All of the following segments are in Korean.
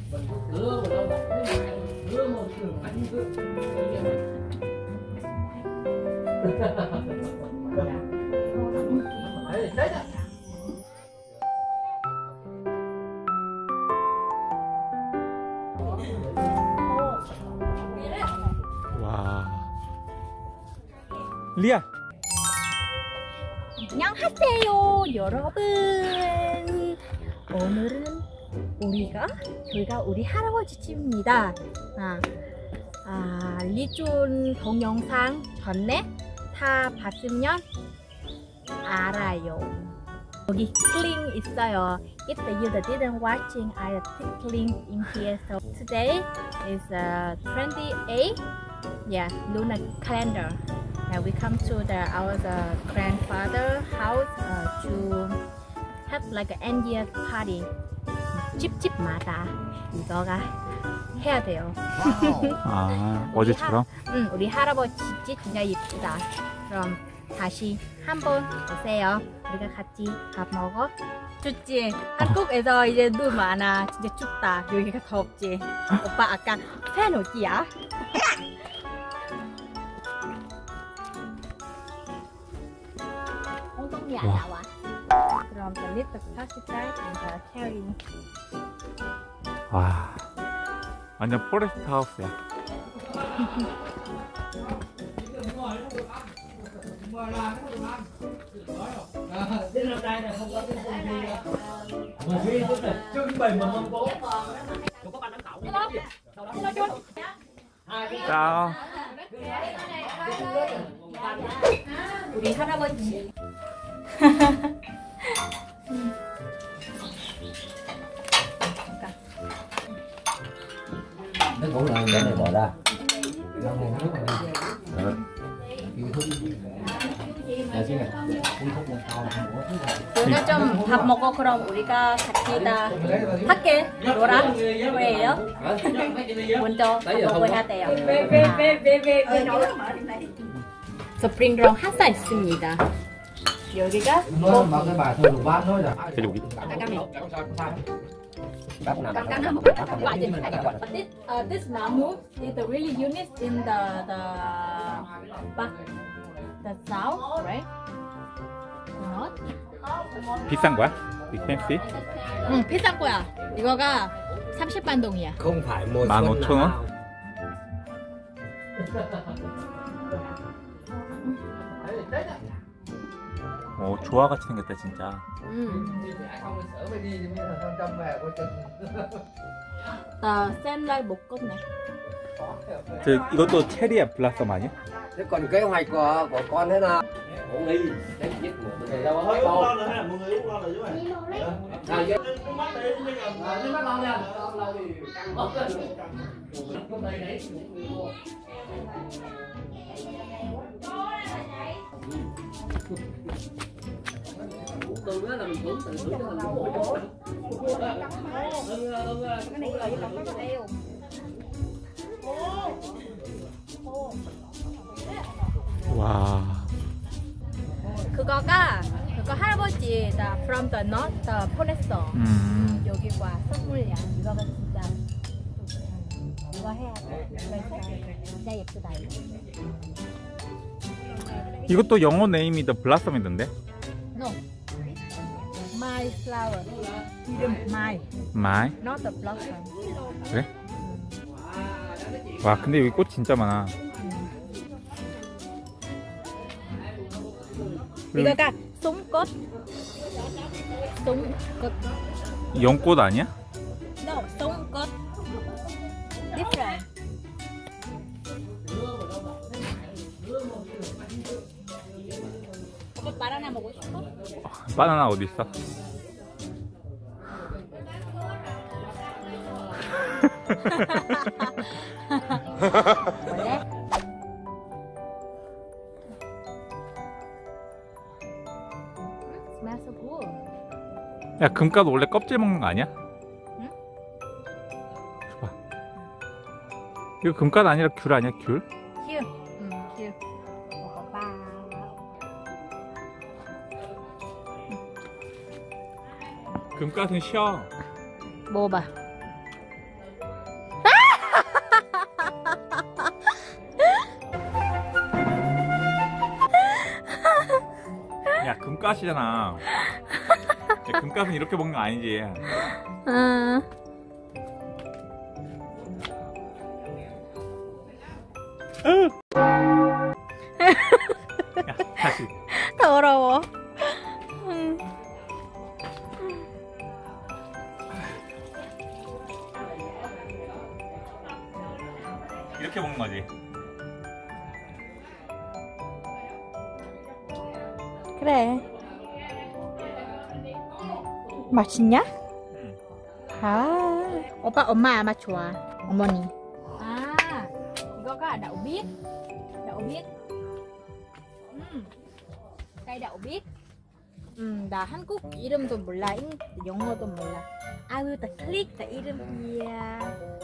와. 리아. 안녕하세요 여러분. 오늘은 저희가 우리 할아버지 집입니다. 리존 동영상 전에 다 봤으면 알아요. 여기 link 있어요. If you didn't watching, I put link in here. So today is 28, yeah, lunar calendar. And we come to our grandfather house to have like an end year party. 집집마다 이거가 해야 돼요. 어제처럼? 응, 우리 할아버지 집 진짜 예쁘다. 그럼 다시 한번 오세요. 우리가 같이 밥 먹어. 춥지? 한국에서 이제 눈 많아. 진짜 춥다. 여기가 덥지? 오빠 아까 팬 어디야? 엉덩이 안 나와. 그럼 the little plastic and the carrying. 와, 완전 포레스트 하우스야. 자, 우리 할아버지. nó cũng là cái này bỏ ra 오늘 좀 밥 먹어. 그럼 우리가 같이 다 할게. 놀아. 왜요? 먼저 밥 먹어야 돼요. 스프링롤 한 살 있습니다. 여기가 nó mà cái bà thôi lục bát thôi là 돼지고기. This namu is really unique in the south, right? Not? 비싼 거야? 빅팬시? 응, 비싼 거야. 이거가 30만 동이야. không phải mùa 15,000원? 오, 조화같이 생겼다 진짜. 나 샌라이 못 걷네. 저 이것도 체리야 블라썸 아니야? thế còn kế hoạch của con thế nào ổn đi đấy nhất người đâu có đâu mọi người uống lo rồi chứ mày đi bắt con nha con lâu thì căng mất con đây đấy từ đó là mình cũng tự thử cho cái này là với cái eo 와. 그거 할아버지 from the north 보냈어. 여기와 선물이야. 이거가 진짜 이거 해야 돼. 진짜 예쁘다 이거. 이것도 영어 네임이 더 블라썸이던데? No. My flower. 이름 my. 마이? Not the blossom. 그래? 와, 근데 여기 꽃 진짜 많아. 이거가 송꽃. 송꽃. 연꽃 아니야? No, 송꽃. Different. 오빠 바나나 먹고 싶어? 바나나 어디 있어? 원래? Smells so good. 야, 금가도 원래 껍질 먹는 거 아니야? 응? 봐봐. 이거 금가도 아니라 귤 아니야, 귤? 큐. 큐. 먹어봐. 금가는 쉬어. 먹어봐. 금가시잖아. 금가스는 이렇게 먹는 거 아니지. 아. 야, 다시. 더러워. 이렇게 먹는 거지. 그래. 맛있냐? 응. 아. 오빠 엄마 아마 좋아. 어머니. 아, 이거가 đậu biếc. đậu biếc. cây đậu biếc. 나 한국 이름도 몰라. 영어도 몰라. I will click the 이름이야.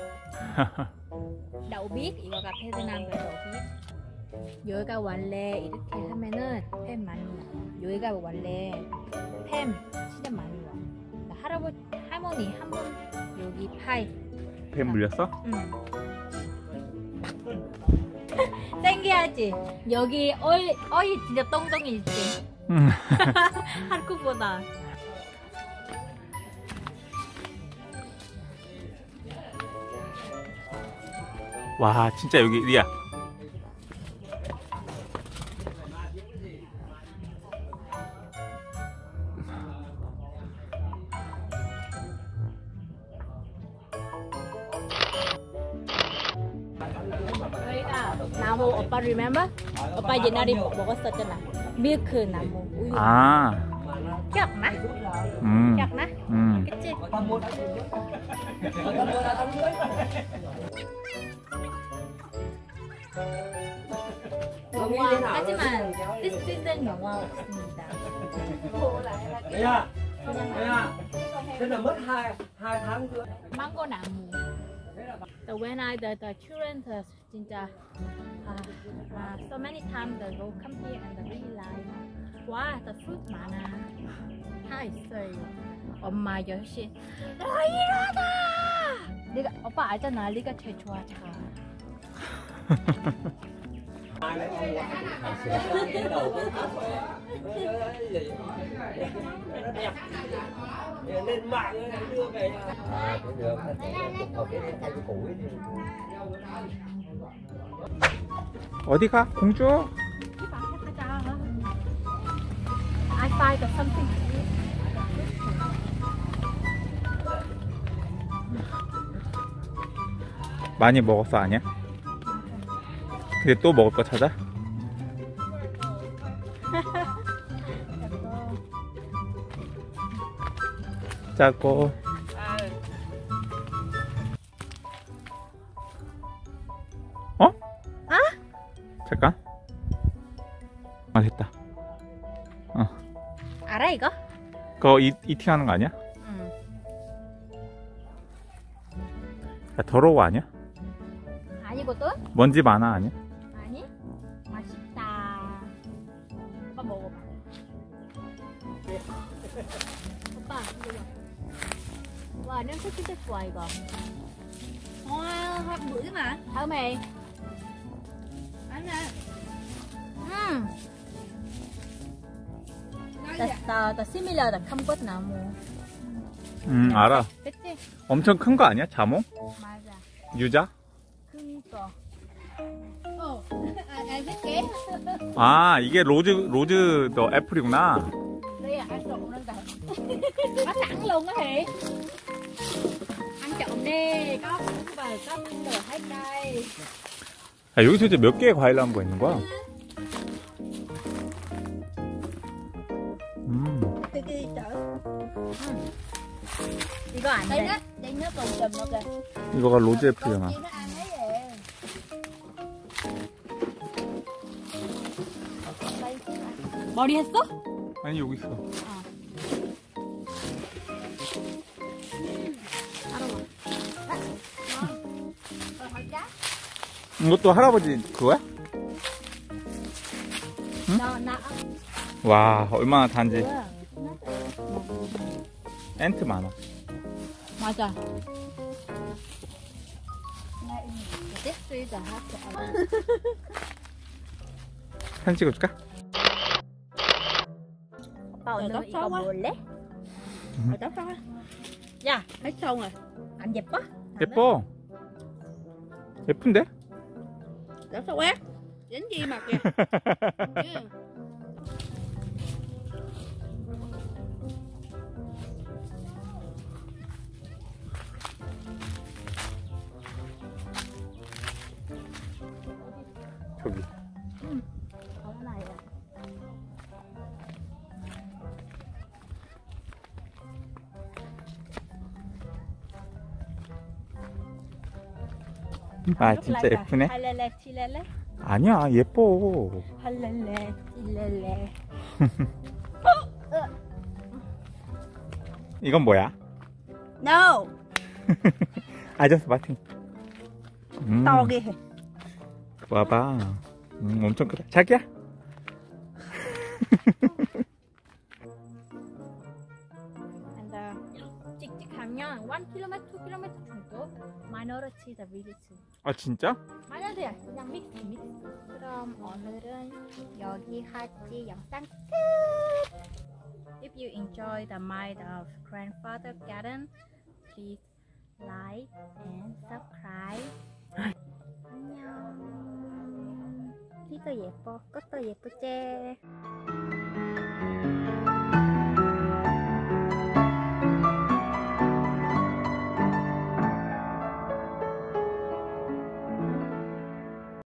đậu biếc 이거가 베트남 đậu biếc. 여기가 원래 이렇게 하면은 팸 많이 나. 여기가 원래 팸 진짜 많이 와. 할머니 한 번 여기 파이. 뱀 물렸어? 응. 땡겨야지. 여기 어이 진짜 똥똥이 있지. 한국보다. 와, 진짜 여기 리아. 여기가 나무 오빠 remember? 오빠 옛날에 먹었었잖아. 밀크 나무 우유. 아. 기억나? 기억나? 그치? 영화 하지만 this season 영화 없습니다. Dạ. Dạ. Thế là mất hai tháng nữa. 망고 나무. So when the children 진짜 so many times they go come here and they really like. 와, the fruit 많아. 다 있어요. 엄마 10시. 일어나! 네가 오빠 알잖아. 네가 제일 좋아하잖아. Lên mạng đưa về. À, cũng được. Có cái cây củi. 어디 가? 공주? I find something. 많이 먹었어, 아니야? 근데 또 먹을 거 찾아? 짜고. 어? 아? 잠깐. 아, 됐다. 알아 이거? 그거 이팅 하는 거 아니야? 응. 야, 더러워 아니야? 아니거든? 먼지 많아 아니야? 아니? 맛있다. 오빠 먹어봐. 오빠 이거 봐. 와 냄새 진짜 좋아 이거. 와 bưởi mà. Thơm mày. Anh nè. The similar the comfort 나무. 알아. 그치? 엄청 큰 거 아니야? 자몽? 맞아. 유자? 큰 거. 안 쓸게. 아, 이게 로즈 더 애플이구나. Đây là ăn trộn lên cả. Bắt sẵn luôn á Thị. Ăn trộn đi, có củ và có đồ hết đây. 야, 여기 도대체 몇 개의 과일 나무가 있는 거야? Đi chợ. 이거 안 돼. Đây nó còn chùm nó kìa. 이거가 로즈 애플이잖아. Nó ăn ấy vậy. 머리 했어? 아니, 여기 있어. 이것도 할아버지 그거야? 응? 와, 얼마나 단지. 엔트 많아. 맞아. 사진 찍어줄까? 아빠 오늘 너 이거 떴어? 볼래? Tóc đó. 야, Hết xong rồi. 안 예뻐? 예뻐. 예쁜데? Tóc sao quét. Dính gì mặt kìa. Ừ. 저기. 얼마야? 아 진짜 예쁘네. 할렐레 틸렐레 아니야 예뻐. 할렐레 틸렐레. 이건 뭐야? No. 아저스 마틴. To ghê. 와봐. 엄청 크다. 자기야? And 찍찍하면 1km, 2km 정도 마이너리티 더 비리츠. 아 진짜? 마이너리티야 그냥 믹스. 그럼 오늘은 여기까지 영상 끝. If you enjoy the mind of grandfather garden, please like and subscribe. 안녕. 귀도 예뻐, 꽃도 예쁘지?